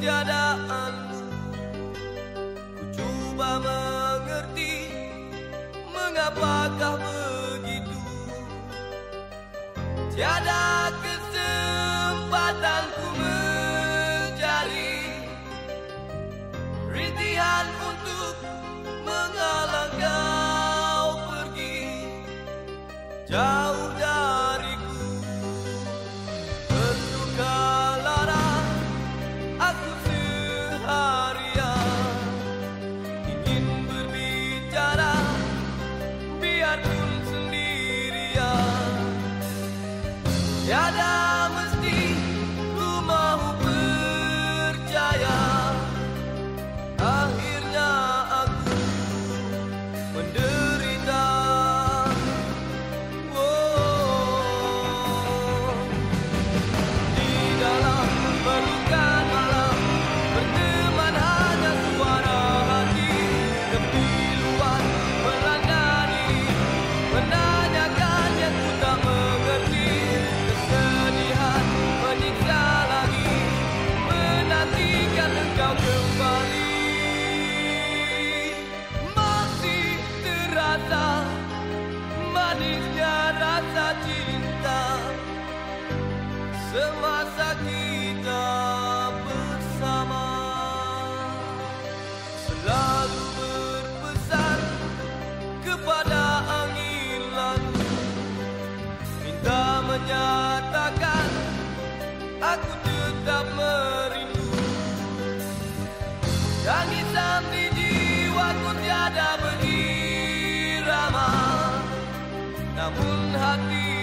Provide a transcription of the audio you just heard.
ketiadaanmu. Ku coba mengerti mengapakah begitu. Tiada kesempatan ku mencari rintihan untuk menghalang kau pergi jauh dariku. Terluka lara aku seharian, ingin berbicara biarpun sendirian. Tiada mesti ku mau percaya, akhirnya aku menderita. Di dalam pelukan malam berteman hanya suara hati. Kepiluan melanda diri, menanyakan yang ku tak mengerti. Kesedihan menyiksa lagi, menantikan engkau kembali. Masih terasa manisnya rasa cinta semasa kita bersama. Selalu berpesan kepada angin lalu, minta menyatakan aku tetap merindu. Tangisan di jiwaku tiada berirama, namun hati